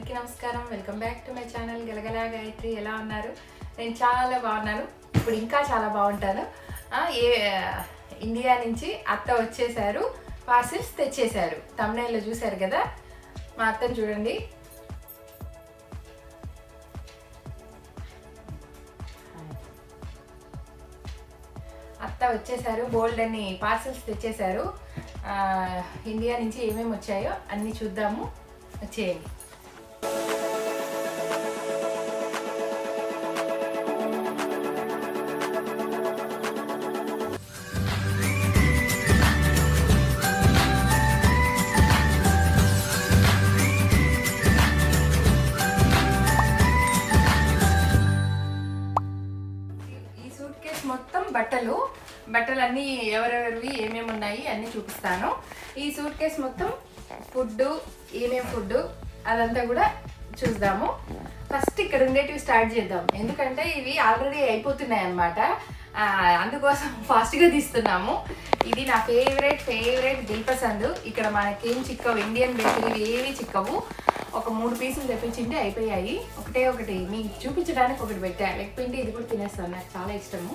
అందరికీ నమస్కారం. Welcome back to my channel Galagala Gayatri. ఎలా ఉన్నారు? నేను చాలా బాగున్నాను. ఇప్పుడు ఇంకా చాలా బాగుంటాను. ఇండియా నుంచి అత్త వచ్చేసారు, పార్సిల్స్ తెచ్చేశారు. తమ్నైల్లో చూశారు కదా, మా అత్తని చూడండి. అత్త వచ్చేసారు, బోల్డ్ అని పార్సిల్స్ తెచ్చేశారు. ఇండియా నుంచి ఏమేమి వచ్చాయో అన్నీ చూద్దాము, వచ్చేయండి. మొత్తం బట్టలన్నీ ఎవరెవరివి ఏమేమి ఉన్నాయి అన్నీ చూపిస్తాను. ఈ సూట్ కేస్ మొత్తం ఫుడ్, ఏమేమి ఫుడ్ అదంతా కూడా చూద్దాము. ఫస్ట్ ఇక్కడ ఉండేటివి స్టార్ట్ చేద్దాం, ఎందుకంటే ఇవి ఆల్రెడీ అయిపోతున్నాయి అన్నమాట. అందుకోసం ఫాస్ట్గా తీస్తున్నాము. ఇది నా ఫేవరెట్ దిల్పసంద్. ఇక్కడ మనకేం చిక్కవు, ఇండియన్ బేకరీ ఏవి చిక్కవు. ఒక 3 పీసులు తెప్పించింటే అయిపోయాయి. ఒకటి మీకు చూపించడానికి ఒకటి పెట్టా, లేకపోతే ఇది కూడా తినేస్తాను, నాకు చాలా ఇష్టము.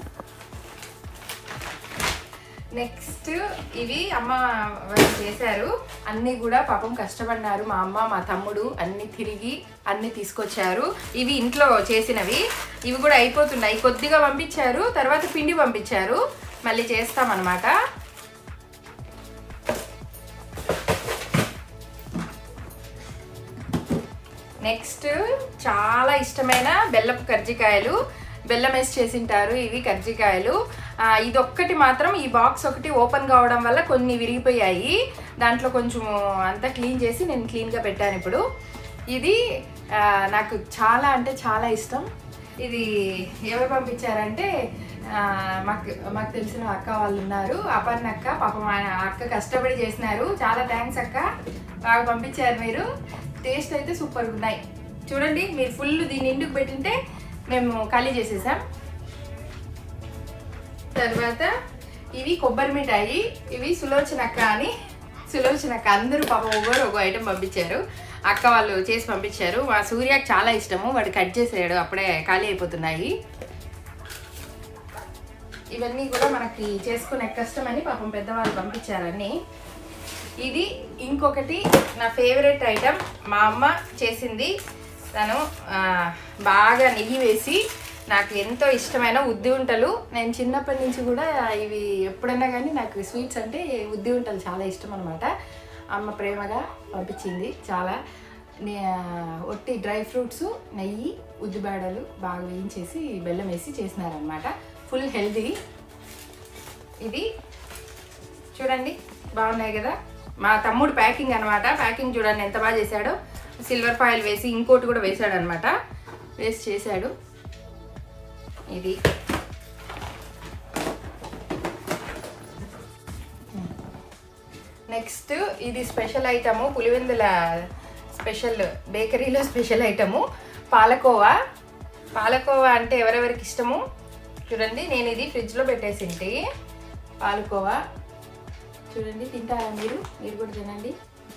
నెక్స్ట్ ఇవి అమ్మ చేశారు, అన్నీ కూడా పాపం కష్టపడినారు. మా అమ్మ మా తమ్ముడు అన్నీ తిరిగి అన్నీ తీసుకొచ్చారు. ఇవి ఇంట్లో చేసినవి, ఇవి కూడా అయిపోతున్నాయి. కొద్దిగా పంపించారు, తర్వాత పిండి పంపించారు, మళ్ళీ చేస్తామన్నమాట. నెక్స్ట్ చాలా ఇష్టమైన బెల్లపు కర్జికాయలు, బెల్లం వేసి చేసింటారు. ఇవి కర్జికాయలు. ఇదొక్కటి మాత్రం, ఈ బాక్స్ ఒకటి ఓపెన్ కావడం వల్ల కొన్ని విరిగిపోయాయి. దాంట్లో కొంచెం అంతా క్లీన్ చేసి నేను క్లీన్గా పెట్టాను ఇప్పుడు. ఇది నాకు చాలా అంటే చాలా ఇష్టం. ఇది ఎవరు పంపించారంటే మాకు తెలిసిన అక్క వాళ్ళు ఉన్నారు, అపర్ణ అక్క. పాపం అక్క కష్టపడి చేసినారు. చాలా థ్యాంక్స్ అక్క, బాగా పంపించారు మీరు. టేస్ట్ అయితే సూపర్గా ఉన్నాయి. చూడండి, మీరు ఫుల్ దీన్ని ఇంటికి పెట్టింటే మేము ఖాళీ చేసేసాం. తర్వాత ఇవి కొబ్బరి మిఠాయి. ఇవి సులోచన అక్క అని, సులోచన అక్క అందరూ పాపం ఒక ఐటెం పంపించారు. అక్క వాళ్ళు చేసి పంపించారు. మా సూర్యకి చాలా ఇష్టము, వాడు కట్ చేసాడు, అప్పుడే ఖాళీ అయిపోతున్నాయి. ఇవన్నీ కూడా మనకి చేసుకునే కష్టమని పాపం పెద్దవాళ్ళు పంపించారని. ఇది ఇంకొకటి నా ఫేవరెట్ ఐటెం, మా అమ్మ చేసింది. తను బాగా నెయ్యి వేసి, నాకు ఎంతో ఇష్టమైన ఉద్ది ఉంటలు. నేను చిన్నప్పటి నుంచి కూడా ఇవి ఎప్పుడన్నా కానీ నాకు స్వీట్స్ అంటే ఉద్ది ఉంటలు చాలా ఇష్టం అనమాట. అమ్మ ప్రేమగా పంపించింది. చాలా ఒట్టి డ్రై ఫ్రూట్స్, నెయ్యి, ఉద్దిబాడలు బాగా వేయించేసి బెల్లం వేసి చేసినారనమాట. Full healthy. ఇది చూడండి, బాగున్నాయి కదా. మా తమ్ముడు ప్యాకింగ్ అనమాట. ప్యాకింగ్ చూడండి ఎంత బాగా చేశాడో. సిల్వర్ ఫాయిల్ వేసి ఇంకోటి కూడా వేసాడు అనమాట, వేసి చేశాడు. ఇది నెక్స్ట్ ఇది స్పెషల్ ఐటము, పులివెందుల స్పెషల్, బేకరీలో స్పెషల్ ఐటము పాలకోవా. పాలకోవా అంటే ఎవరెవరికి ఇష్టము చూడండి. నేను ఇది ఫ్రిడ్జ్లో పెట్టేసింటి పాలకోవా. చూడండి, తింటారా మీరు కూడా తినండి.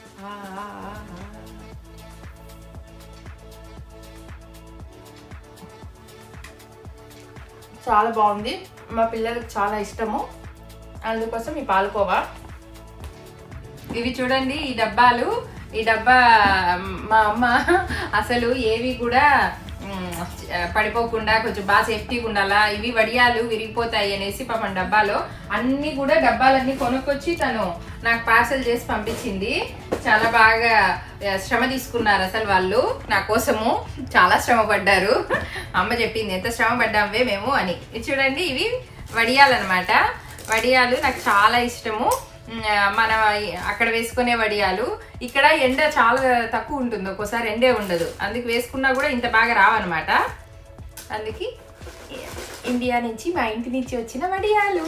చాలా బాగుంది, మా పిల్లలకు చాలా ఇష్టము, అందుకోసం ఈ పాలకోవా. ఇవి చూడండి, ఈ డబ్బాలు. ఈ డబ్బా మా అమ్మ అసలు ఏవి కూడా పడిపోకుండా కొంచెం బాగా సేఫ్టీగా ఉండాలా, ఇవి వడియాలు విరిగిపోతాయి అనేసి పాపం డబ్బాలో అన్నీ కూడా డబ్బాలన్నీ కొనుక్కొచ్చి తను నాకు పార్సల్ చేసి పంపించింది. చాలా బాగా శ్రమ తీసుకున్నారు అసలు వాళ్ళు నా కోసము, చాలా శ్రమ పడ్డారు. అమ్మ చెప్పింది ఎంత శ్రమ పడ్డామే మేము అని. ఇది చూడండి, ఇవి వడియాలు అనమాట. వడియాలు నాకు చాలా ఇష్టము. మనం అక్కడ వేసుకునే వడియాలు. ఇక్కడ ఎండ చాలా తక్కువ ఉంటుంది, ఒక్కోసారి ఎండే ఉండదు, అందుకు వేసుకున్నా కూడా ఇంత బాగా రావన్నమాట. అందుకే ఇండియా నుంచి, మా ఇంటి నుంచి వచ్చిన వడియాలు.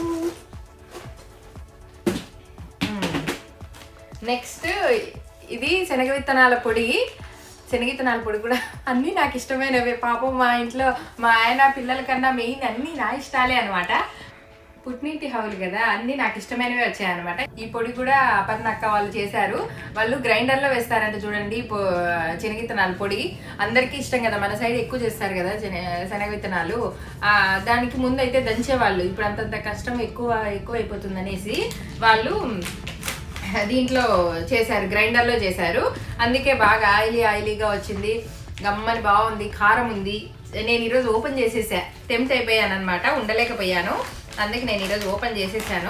నెక్స్ట్ ఇది శనగ విత్తనాల పొడి. శనగిత్తనాల పొడి కూడా అన్నీ నాకు ఇష్టమైనవే. పాపం మా ఇంట్లో మా ఆయన పిల్లల కన్నా మెయిన్ అన్నీ నా ఇష్టాలే అనమాట. పుట్టినింటి హౌలు కదా, అన్ని నాకు ఇష్టమైనవి వచ్చాయన్నమాట. ఈ పొడి కూడా అపర్ణ అక్క వాళ్ళు చేశారు. వాళ్ళు గ్రైండర్లో వేస్తారంట చూడండి. శనగ విత్తనాలు పొడి అందరికీ ఇష్టం కదా, మన సైడ్ ఎక్కువ చేస్తారు కదా శనగ విత్తనాలు. దానికి ముందు అయితే దంచేవాళ్ళు, ఇప్పుడు అంతంత కష్టం ఎక్కువ అయిపోతుంది అనేసి వాళ్ళు దీంట్లో చేశారు, గ్రైండర్లో చేశారు. అందుకే బాగా ఆయిలీగా వచ్చింది, గమ్మని బాగుంది, కారం ఉంది. నేను ఈరోజు ఓపెన్ చేసేసా, టెంప్ట్ అయిపోయాను అనమాట, ఉండలేకపోయాను. అందుకే నేను ఈరోజు ఓపెన్ చేసేసాను.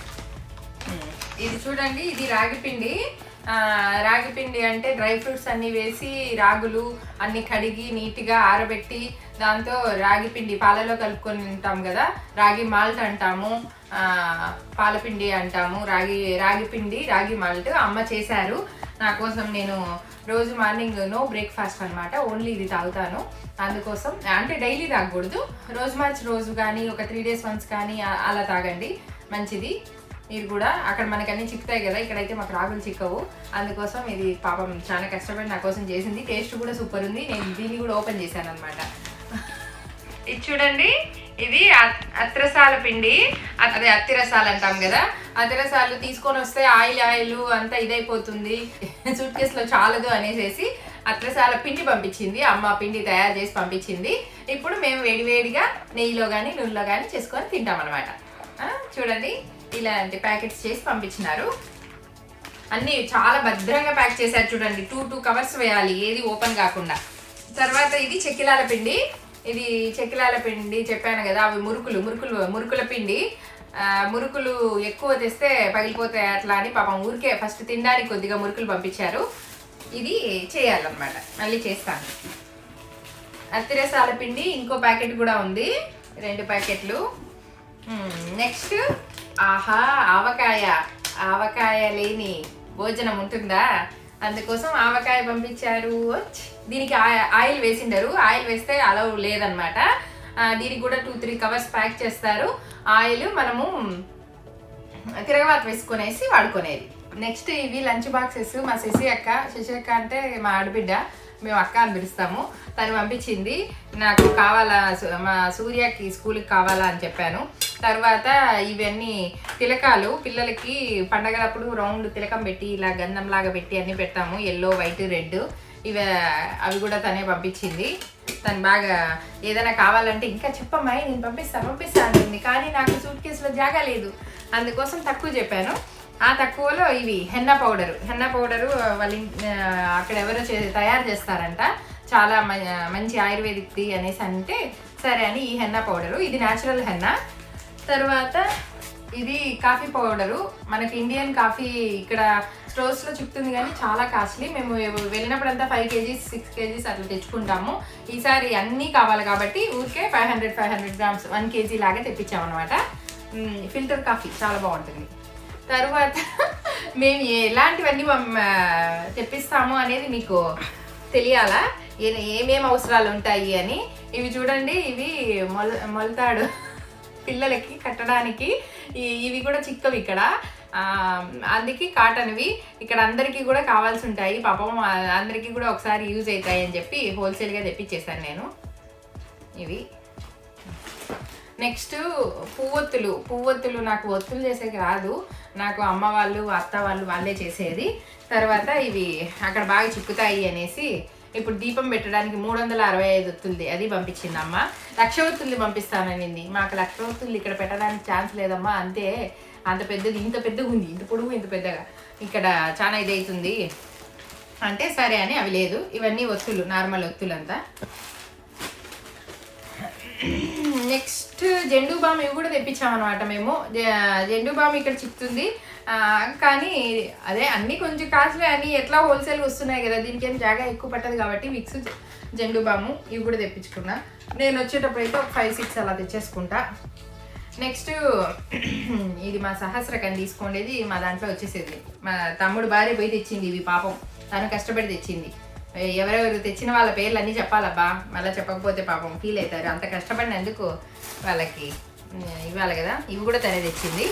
ఇది చూడండి, ఇది రాగిపిండి. రాగిపిండి అంటే డ్రై ఫ్రూట్స్ అన్నీ వేసి రాగులు అన్నీ కడిగి నీట్గా ఆరబెట్టి దాంతో రాగిపిండి పాలలో కలుపుకొని తింటాం కదా, రాగి మాల్ట్ అంటాము, పాలపిండి అంటాము. రాగిపిండి రాగి మాల్ట్ అమ్మ చేశారు నా కోసం. నేను రోజు మార్నింగ్ నో బ్రేక్ఫాస్ట్ అనమాట, ఓన్లీ ఇది తాగుతాను. అందుకోసం అంటే డైలీ తాగకూడదు, రోజు మార్చి రోజు కానీ ఒక 3 days once కానీ అలా తాగండి, మంచిది. మీరు కూడా అక్కడ మనకు అన్నీ చిక్కుతాయి కదా, ఇక్కడైతే మాకు రాగులు చిక్కవు. అందుకోసం ఇది పాపం చాలా కష్టపడి నా కోసం చేసింది. టేస్ట్ కూడా సూపర్ ఉంది. నేను దీన్ని కూడా ఓపెన్ చేశాను అనమాట. ఇది చూడండి, ఇది అత్రసాల పిండి, అదే అత్తిరసాలు అంటాం కదా. అత్తిరసాలు తీసుకొని వస్తే ఆయిల్ అంతా ఇదైపోతుంది, సూట్ కేసులో చాలదు అనేసి అత్రసాల పిండి పంపించింది అమ్మ. పిండి తయారు చేసి పంపించింది. ఇప్పుడు మేము వేడివేడిగా నెయ్యిలో కానీ నూనెలో కానీ చేసుకొని తింటాం అనమాట. చూడండి, ఇలాంటి ప్యాకెట్స్ చేసి పంపించినారు. అన్నీ చాలా భద్రంగా ప్యాక్ చేశారు చూడండి. 2 కవర్స్ వేయాలి, ఏది ఓపెన్ కాకుండా. తర్వాత ఇది చెక్కిలాల పిండి. ఇది చెక్కిలాల పిండి చెప్పాను కదా, అవి మురుకుల పిండి. మురుకులు ఎక్కువ తెస్తే పగిలిపోతాయి అట్లా అని పాపం ఊరికే ఫస్ట్ తినడానికి కొద్దిగా మురుకులు పంపించారు. ఇది చేయాలన్నమాట, మళ్ళీ చేస్తాను. అత్తిరసాల పిండి ఇంకో ప్యాకెట్ కూడా ఉంది, 2 ప్యాకెట్లు. నెక్స్ట్ ఆవకాయ లేని భోజనం ఉంటుందా, అందుకోసం ఆవకాయ పంపించారు. దీనికి ఆయిల్ వేసిండరు, ఆయిల్ వేస్తే అలౌ లేదనమాట. దీనికి కూడా 2-3 కవర్స్ ప్యాక్ చేస్తారు. ఆయిల్ మనము తిరగవాత వేసుకునేసి వాడుకునేది. నెక్స్ట్ ఇవి లంచ్ బాక్సెస్. మా శశి అక్క అంటే మా ఆడబిడ్డ, మేము అక్క అని పిలుస్తాము, తను పంపించింది. నాకు కావాలా, మా సూర్యకి స్కూల్కి కావాలా అని చెప్పాను. తర్వాత ఇవన్నీ తిలకాలు, పిల్లలకి పండగలప్పుడు రౌండ్ తిలకం పెట్టి ఇలా గంధంలాగా పెట్టి అన్నీ పెడతాము, ఎల్లో వైట్ రెడ్. అవి కూడా తనే పంపించింది. తను బాగా ఏదైనా కావాలంటే ఇంకా చెప్పమ్మాయి నేను పంపిస్తాను, కానీ నాకు సూట్ కేసులో జాగా లేదు, అందుకోసం తక్కువ చెప్పాను. ఆ తక్కువలో ఇవి హెన్నా పౌడరు వాళ్ళు అక్కడ ఎవరో తయారు చేస్తారంట, చాలా మంచి ఆయుర్వేదిక్ది అనేసి అంటే సరే అని ఈ హెన్నా పౌడరు. ఇది న్యాచురల్ హెన్నా. తర్వాత ఇది కాఫీ పౌడరు. మనకి ఇండియన్ కాఫీ ఇక్కడ స్టోర్స్లో చిక్కుతుంది కానీ చాలా కాస్ట్లీ. మేము వెళ్ళినప్పుడంతా 5 kgs 6 kgs అట్లా తెచ్చుకుంటాము. ఈసారి అన్నీ కావాలి కాబట్టి ఊరికే 500 grams 1 kg లాగా తెప్పించామన్నమాట. ఫిల్టర్ కాఫీ చాలా బాగుంటుంది. తర్వాత మేము ఎలాంటివన్నీ తెప్పిస్తాము అనేది మీకు తెలియాలా, ఏమేమి అవసరాలు ఉంటాయి అని. ఇవి చూడండి, ఇవి మొలతాడు పిల్లలకి కట్టడానికి. ఇవి కూడా చిక్కవి ఇక్కడ, అందుకే కాటన్వి. ఇక్కడ అందరికీ కూడా కావాల్సి ఉంటాయి, పాపం అందరికీ కూడా ఒకసారి యూజ్ అవుతాయి అని చెప్పి హోల్సేల్గా తెప్పించేసాను నేను ఇవి. నెక్స్ట్ పువ్వొత్తులు నాకు ఒత్తులు చేసేకి రాదు, నాకు అమ్మ వాళ్ళు అత్త వాళ్ళే చేసేది. తర్వాత ఇవి అక్కడ బాగా చిక్కుతాయి అనేసి ఇప్పుడు దీపం పెట్టడానికి 365 ఒత్తులది అది పంపించింది అమ్మ. 1,00,000 ఒత్తుల్ని పంపిస్తాననింది. మాకు 1,00,000 ఒత్తులు ఇక్కడ పెట్టడానికి ఛాన్స్ లేదమ్మా, అంతే అంత పెద్దది, ఇంత పెద్దగా ఉంది, ఇంత పొడుగు ఇంత పెద్దగా, ఇక్కడ చాలా ఇదవుతుంది అంటే సరే అని అవి లేదు. ఇవన్నీ ఒత్తులు, నార్మల్ ఒత్తులంతా. నెక్స్ట్ జెండు బామ్ ఇవి కూడా తెప్పించామన్నమాట మేము. జెండు బామ్ ఇక్కడ చిక్కుతుంది కానీ అదే అన్నీ కొంచెం కాస్ట్లీ అని ఎట్లా హోల్సేల్గా వస్తున్నాయి కదా, దీనికి ఏం జాగా ఎక్కువ పట్టదు కాబట్టి విక్స్ జెండు బాము ఇవి కూడా తెప్పించుకున్నా. నేను వచ్చేటప్పుడు అయితే ఒక 5-6 అలా తెచ్చేసుకుంటా. నెక్స్ట్ ఇది మా సహస్రకని తీసుకోండేది, మా దాంట్లో వచ్చేసేది. మా తమ్ముడు భార్య పోయి తెచ్చింది ఇవి, పాపం తను కష్టపడి తెచ్చింది. ఎవరెవరు తెచ్చిన వాళ్ళ పేర్లు అన్నీ చెప్పాలబ్బా, మళ్ళీ చెప్పకపోతే పాపం ఫీల్ అవుతారు. అంత కష్టపడినందుకు వాళ్ళకి ఇవ్వాలి కదా. ఇవి కూడా తనే తెచ్చింది.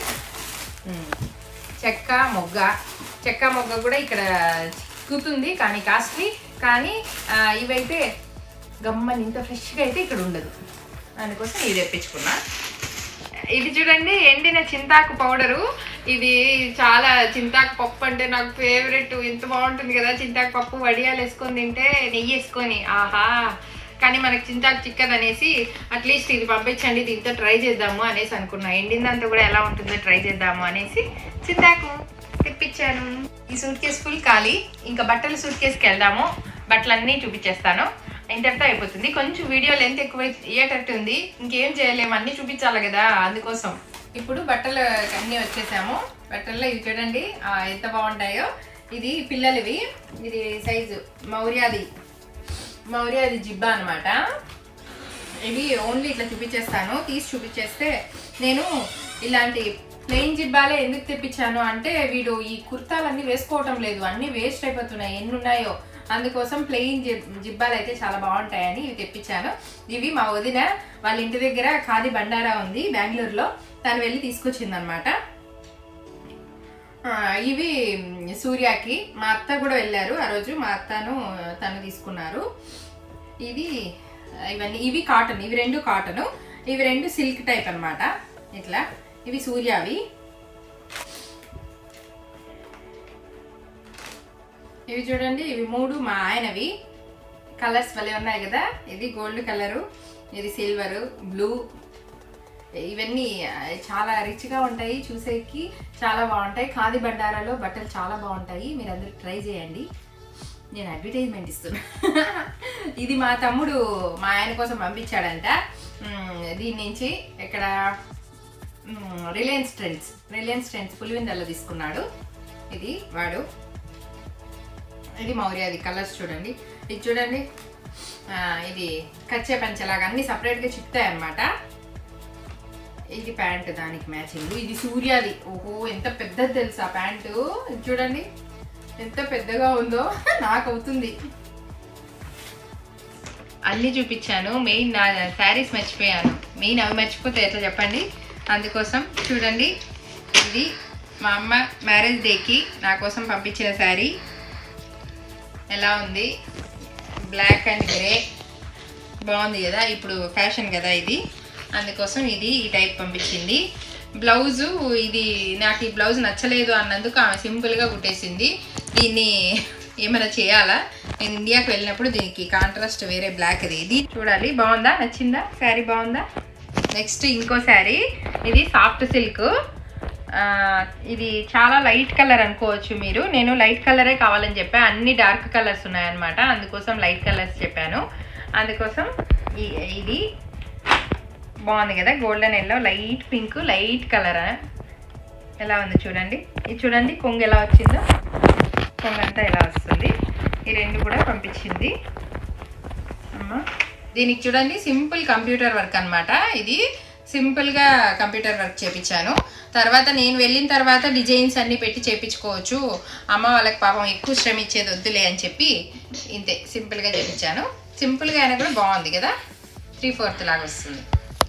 చెక్క మొగ్గ కూడా ఇక్కడ చిక్కుతుంది కానీ కాస్ట్లీ, కానీ ఇవైతే గమ్మని ఇంత ఫ్రెష్గా అయితే ఇక్కడ ఉండదు, అందుకోసం ఇవి తెప్పించుకున్నా. ఇది చూడండి ఎండిన చింతాకు పౌడరు. ఇది చాలా చింతాకు పప్పు అంటే నాకు ఫేవరెట్. ఎంత బాగుంటుంది కదా చింతాకు పప్పు, వడియాలు వేసుకొని తింటే, నెయ్యి వేసుకొని, ఆహా. కానీ మనకి చింతాకు చిక్కదు అనేసి అట్లీస్ట్ ఇది పంపించండి, దీంతో ట్రై చేద్దాము అనేసి అనుకున్నా. ఎండిందంతా కూడా ఎలా ఉంటుందో ట్రై చేద్దాము అనేసి చింతాకు తెప్పించాను. ఈ సూట్ కేసు ఫుల్ ఖాళీ. ఇంకా బట్టల సూట్ కేసుకి వెళ్దాము. బట్టలన్నీ చూపించేస్తాను. ఇంతటితో అయిపోతుంది. కొంచెం వీడియో లెంత్ ఎక్కువ అయ్యేటట్టు ఉంది. ఇంకేం చేయలేము, అన్నీ చూపించాలి కదా, అందుకోసం. ఇప్పుడు బట్టలు అన్నీ వచ్చేసాము. బట్టల్లో ఇవి చూడండి ఎంత బాగుంటాయో. ఇది పిల్లలవి. ఇది సైజు మౌర్యాది జిబ్బా అనమాట. ఇవి ఓన్లీ ఇట్లా చూపించేస్తాను. తీసి చూపించేస్తే, నేను ఇలాంటి ప్లెయిన్ జిబ్బాలే ఎందుకు తెప్పించాను అంటే, వీడు ఈ కుర్తాలన్నీ వేసుకోవటం లేదు, అన్నీ వేస్ట్ అయిపోతున్నాయి ఎన్ని ఉన్నాయో. అందుకోసం ప్లెయిన్ జిబ్బాలు అయితే చాలా బాగుంటాయని ఇవి తెప్పించాను. ఇవి మా వదిన వాళ్ళ ఇంటి దగ్గర ఖాదీ బండారా ఉంది బెంగళూరులో, తను వెళ్ళి తీసుకొచ్చింది అనమాట. ఇవి సూర్యకి మా అత్త కూడా వెళ్ళారు ఆ రోజు. మా అత్తను తను తీసుకున్నారు. ఇవి కాటన్. ఇవి రెండు కాటన్, ఇవి రెండు సిల్క్ టైప్ అనమాట. ఇట్లా ఇవి సూర్యవి. ఇవి చూడండి, ఇవి 3 మా ఆయనవి. కలర్స్ భలే ఉన్నాయి కదా. ఇది గోల్డ్ కలరు, ఇది సిల్వరు, బ్లూ. ఇవన్నీ చాలా రిచ్గా ఉంటాయి, చూసేకి చాలా బాగుంటాయి. ఖాదీ బండారాలో బట్టలు చాలా బాగుంటాయి, మీరు అందరూ ట్రై చేయండి. నేను అడ్వర్టైజ్మెంట్ ఇస్తున్నా. ఇది మా తమ్ముడు మా ఆయన కోసం పంపించాడంట. దీని నుంచి ఇక్కడ రిలయన్స్ ట్రెండ్స్ పులివెందల్లో తీసుకున్నాడు. ఇది వాడు. ఇది మౌర్యాది. కలర్స్ చూడండి. ఇది చూడండి, ఇది కచ్చే పంచలాగా అన్ని సపరేట్గా చిక్కుతాయి అన్నమాట. ఇది ప్యాంట్ దానికి మ్యాచింగ్. ఇది సూర్యాది. ఓహో ఎంత పెద్దది తెలుసా ప్యాంటు. ఇది చూడండి ఎంత పెద్దగా ఉందో. నాకు అవుతుంది. అన్నీ చూపించాను. మెయిన్ నా శారీస్ మర్చిపోయాను. మెయిన్ అవి మర్చిపోతే ఎట్లా చెప్పండి. అందుకోసం చూడండి, ఇది మా అమ్మ మ్యారేజ్ డేకి నా కోసం పంపించిన శారీ. ఎలా ఉంది, బ్లాక్ అండ్ గ్రే. బాగుంది కదా, ఇప్పుడు ఫ్యాషన్ కదా ఇది. అందుకోసం ఇది ఈ టైప్ పంపించింది. బ్లౌజు ఇది నాకు ఈ బ్లౌజ్ నచ్చలేదు అన్నందుకు ఆమె సింపుల్గా కుట్టేసింది. దీన్ని ఏమైనా చేయాలా? నేను ఇండియాకి వెళ్ళినప్పుడు దీనికి కాంట్రాస్ట్ వేరే బ్లాక్ ఇది చూడాలి. బాగుందా, నచ్చిందా శారీ? బాగుందా? నెక్స్ట్ ఇంకో శారీ. ఇది సాఫ్ట్ సిల్క్. ఇది చాలా లైట్ కలర్ అనుకోవచ్చు మీరు. నేను లైట్ కలరే కావాలని చెప్పాను. అన్ని డార్క్ కలర్స్ ఉన్నాయన్నమాట, అందుకోసం లైట్ కలర్స్ చెప్పాను. అందుకోసం ఇది బాగుంది కదా, golden yellow, light pink, light colour. ఎలా ఉంది చూడండి. ఇది చూడండి కొంగు ఎలా వచ్చిందో, కొంగంతా ఎలా వస్తుంది. ఈ రెండు కూడా పంపించింది అమ్మ. దీనికి చూడండి సింపుల్ కంప్యూటర్ వర్క్ అనమాట. ఇది సింపుల్గా కంప్యూటర్ వర్క్ చేయించాను. తర్వాత నేను వెళ్ళిన తర్వాత డిజైన్స్ అన్నీ పెట్టి చేయించుకోవచ్చు, అమ్మ వాళ్ళకి పాపం ఎక్కువ శ్రమ ఇచ్చేది వద్దులే అని చెప్పి ఇంతే సింపుల్గా చేయించాను. సింపుల్గా అయినా కూడా బాగుంది కదా, 3/4 లాగా వస్తుంది.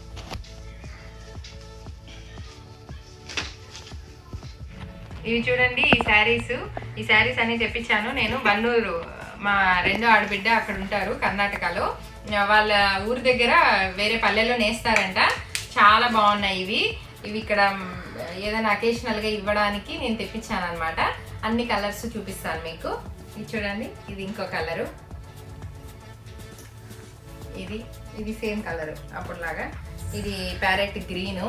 ఇవి చూడండి ఈ శారీస్ అన్ని తెప్పించాను నేను. బన్నూరు మా రెండో ఆడబిడ్డ అక్కడ ఉంటారు కర్ణాటకలో. వాళ్ళ ఊరి దగ్గర వేరే పల్లెల్లో నేస్తారంట. చాలా బాగున్నాయి ఇవి ఇక్కడ ఏదైనా అకేషనల్గా ఇవ్వడానికి నేను తెప్పించాను అనమాట. అన్ని కలర్స్ చూపిస్తాను మీకు. ఇది చూడండి, ఇది ఇంకో కలరు. ఇది సేమ్ కలరు అప్పుడులాగా. ఇది ప్యారెట్ గ్రీను,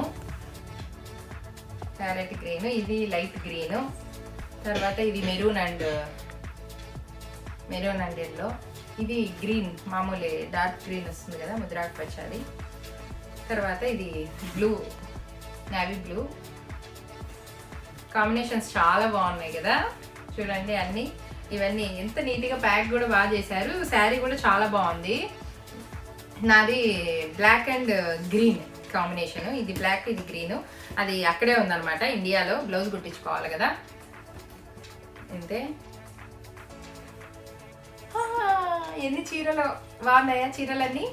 ఇది లైట్ గ్రీను. తర్వాత ఇది మెరూన్ అండ్ ఎల్లో. ఇది గ్రీన్, మామూలు డార్క్ గ్రీన్ వస్తుంది కదా, ముద్రాకు పచ్చాది. తర్వాత ఇది బ్లూ, నేవీ బ్లూ. కాంబినేషన్స్ చాలా బాగున్నాయి కదా చూడండి. ఇవన్నీ ఎంత నీట్గా ప్యాక్ కూడా బాగా చేశారు. శారీ కూడా చాలా బాగుంది. నాది బ్లాక్ అండ్ గ్రీన్ కాంబినేషన్. ఇది బ్లాక్, ఇది గ్రీన్. అది అక్కడే ఉందన్నమాట ఇండియాలో. బ్లౌజ్ కుట్టించుకోవాలి కదా, అంతే. ఎన్ని చీరలు బాగున్నాయా చీరలన్నీ.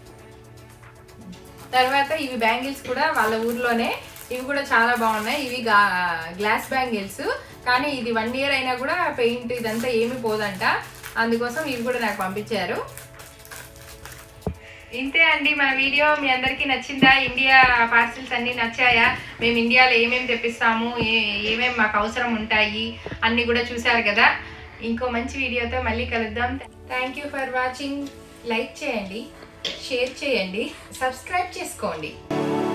తర్వాత ఇవి బ్యాంగిల్స్ కూడా వాళ్ళ ఊర్లోనే. ఇవి కూడా చాలా బాగున్నాయి. ఇవి గ్లాస్ బ్యాంగిల్స్, కానీ ఇది 1 year అయినా కూడా పెయింట్ ఇదంతా ఏమీ పోదంట. అందుకోసం ఇవి కూడా నాకు పంపించారు. ఇంతే అండి మన వీడియో. మీ అందరికీ నచ్చిందా? ఇండియా పార్సిల్స్ అన్నీ నచ్చాయా? మేము ఇండియాలో ఏమేమి తెప్పిస్తాము, ఏమేమి మాకు అవసరం ఉంటాయి అన్నీ కూడా చూసారు కదా. ఇంకో మంచి వీడియోతో మళ్ళీ కలుద్దాం. Thank you for watching. Like చేయండి, షేర్ చేయండి, సబ్స్క్రైబ్ చేసుకోండి.